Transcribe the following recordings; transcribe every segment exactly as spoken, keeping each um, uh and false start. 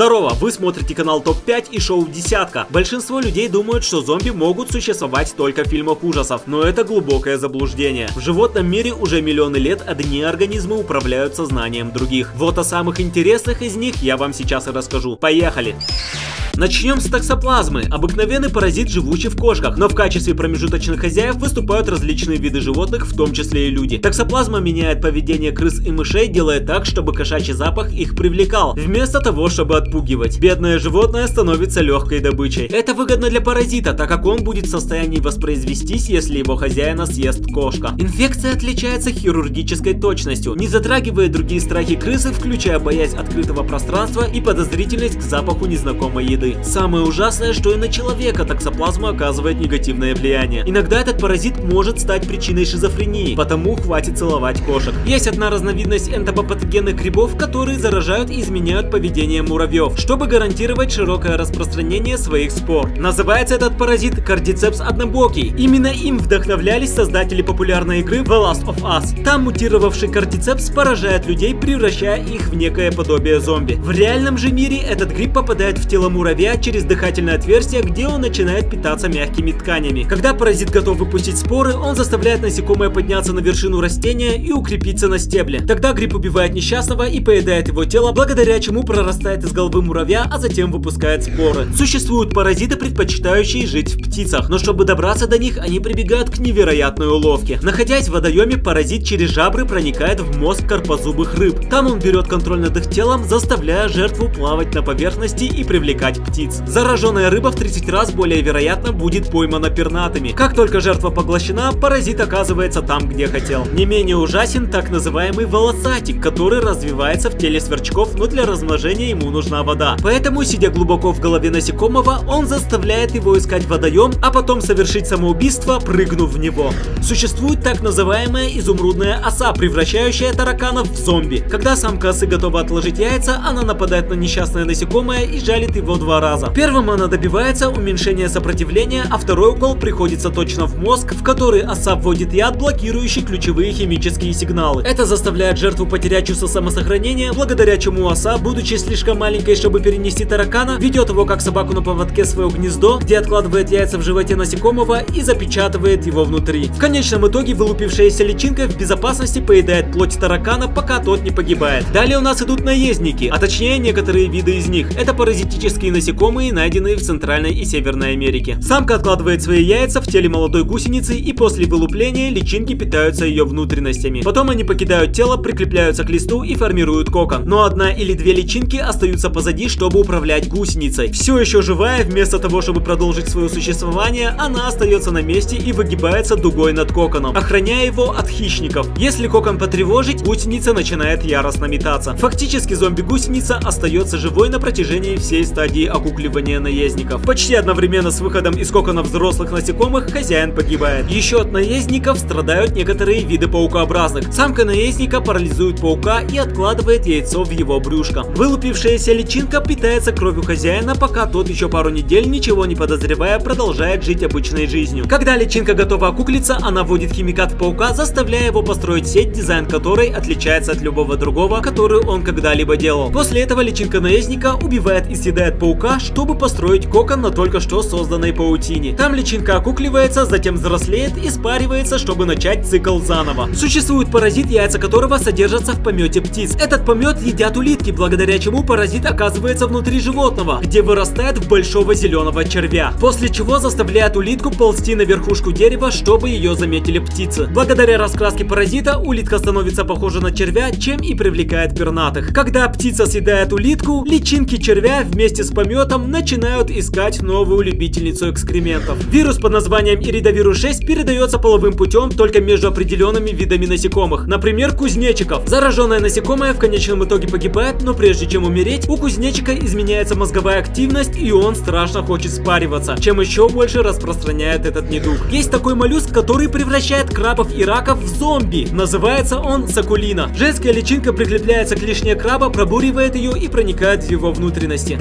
Здорово, вы смотрите канал топ пять и шоу Десятка. Большинство людей думают, что зомби могут существовать только в фильмах ужасов, но это глубокое заблуждение. В животном мире уже миллионы лет одни организмы управляют сознанием других. Вот о самых интересных из них я вам сейчас и расскажу. Поехали! Начнем с токсоплазмы. Обыкновенный паразит, живущий в кошках, но в качестве промежуточных хозяев выступают различные виды животных, в том числе и люди. Токсоплазма меняет поведение крыс и мышей, делая так, чтобы кошачий запах их привлекал, вместо того, чтобы отпугивать. Бедное животное становится легкой добычей. Это выгодно для паразита, так как он будет в состоянии воспроизвестись, если его хозяина съест кошка. Инфекция отличается хирургической точностью, не затрагивает другие страхи крысы, включая боязнь открытого пространства и подозрительность к запаху незнакомой еды. Самое ужасное, что и на человека токсоплазма оказывает негативное влияние. Иногда этот паразит может стать причиной шизофрении, потому хватит целовать кошек. Есть одна разновидность энтомопатогенных грибов, которые заражают и изменяют поведение муравьев, чтобы гарантировать широкое распространение своих спор. Называется этот паразит кардицепс однобокий. Именно им вдохновлялись создатели популярной игры The Last of Us. Там мутировавший кардицепс поражает людей, превращая их в некое подобие зомби. В реальном же мире этот гриб попадает в тело муравья через дыхательное отверстие, где он начинает питаться мягкими тканями. Когда паразит готов выпустить споры, он заставляет насекомое подняться на вершину растения и укрепиться на стебле. Тогда гриб убивает несчастного и поедает его тело, благодаря чему прорастает из головы муравья, а затем выпускает споры. Существуют паразиты, предпочитающие жить в птицах, но чтобы добраться до них, они прибегают к невероятной уловке. Находясь в водоеме, паразит через жабры проникает в мозг карпозубых рыб. Там он берет контроль над их телом, заставляя жертву плавать на поверхности и привлекать птиц. Зараженная рыба в тридцать раз более вероятно будет поймана пернатыми. Как только жертва поглощена, паразит оказывается там, где хотел. Не менее ужасен так называемый волосатик, который развивается в теле сверчков, но для размножения ему нужна вода. Поэтому, сидя глубоко в голове насекомого, он заставляет его искать водоем, а потом совершить самоубийство, прыгнув в него. Существует так называемая изумрудная оса, превращающая тараканов в зомби. Когда самка осы готова отложить яйца, она нападает на несчастное насекомое и жалит его два раза. Первым она добивается уменьшения сопротивления, а второй укол приходится точно в мозг, в который оса вводит яд, блокирующий ключевые химические сигналы. Это заставляет жертву потерять чувство самосохранения, благодаря чему оса, будучи слишком маленькой, чтобы перенести таракана, ведет его как собаку на поводке в свое гнездо, где откладывает яйца в животе насекомого и запечатывает его внутри. В конечном итоге вылупившаяся личинка в безопасности поедает плоть таракана, пока тот не погибает. Далее у нас идут наездники, а точнее некоторые виды из них. Это паразитические насекомые, найденные в Центральной и Северной Америке. Самка откладывает свои яйца в теле молодой гусеницы, и после вылупления личинки питаются ее внутренностями. Потом они покидают тело, прикрепляются к листу и формируют кокон. Но одна или две личинки остаются позади, чтобы управлять гусеницей. Все еще живая, вместо того, чтобы продолжить свое существование, она остается на месте и выгибается дугой над коконом, охраняя его от хищников. Если кокон потревожить, гусеница начинает яростно метаться. Фактически зомби-гусеница остается живой на протяжении всей стадии окукливания наездников. Почти одновременно с выходом из кокона взрослых насекомых хозяин погибает. Еще от наездников страдают некоторые виды паукообразных. Самка наездника парализует паука и откладывает яйцо в его брюшко. Вылупившаяся личинка питается кровью хозяина, пока тот еще пару недель, ничего не подозревая, продолжает жить обычной жизнью. Когда личинка готова окуклиться, она вводит химикат в паука, заставляя его построить сеть, дизайн которой отличается от любого другого, которую он когда-либо делал. После этого личинка наездника убивает и съедает паука, чтобы построить кокон на только что созданной паутине. Там личинка окукливается, затем взрослеет и спаривается, чтобы начать цикл заново. Существует паразит, яйца которого содержатся в помете птиц. Этот помет едят улитки, благодаря чему паразит оказывается внутри животного, где вырастает в большого зеленого червя, после чего заставляет улитку ползти на верхушку дерева, чтобы ее заметили птицы. Благодаря раскраске паразита улитка становится похожа на червя, чем и привлекает пернатых. Когда птица съедает улитку, личинки червя вместе с пометом начинают искать новую любительницу экскрементов. Вирус под названием иридовирус шесть передается половым путем только между определенными видами насекомых, например, кузнечиков. Зараженное насекомое в конечном итоге погибает, но прежде чем умереть, у кузнечика изменяется мозговая активность, и он страшно хочет спариваться, чем еще больше распространяет этот недуг. Есть такой моллюск, который превращает крабов и раков в зомби. Называется он сакулина. Женская личинка прикрепляется к лишней краба, пробуривает ее и проникает в его внутренности. Дойдя до пищевого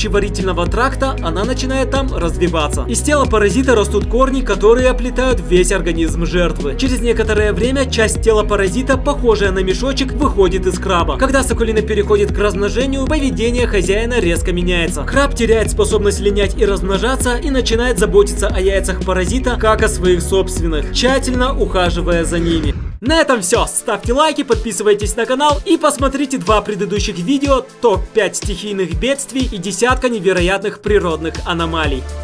пищеварительного тракта, она начинает там развиваться. Из тела паразита растут корни, которые оплетают весь организм жертвы. Через некоторое время часть тела паразита, похожая на мешочек, выходит из краба. Когда соколина переходит к размножению, поведение хозяина резко меняется. Краб теряет способность линять и размножаться и начинает заботиться о яйцах паразита, как о своих собственных, тщательно ухаживая за ними. На этом все. Ставьте лайки, подписывайтесь на канал и посмотрите два предыдущих видео: топ пять стихийных бедствий и десятка невероятных природных аномалий.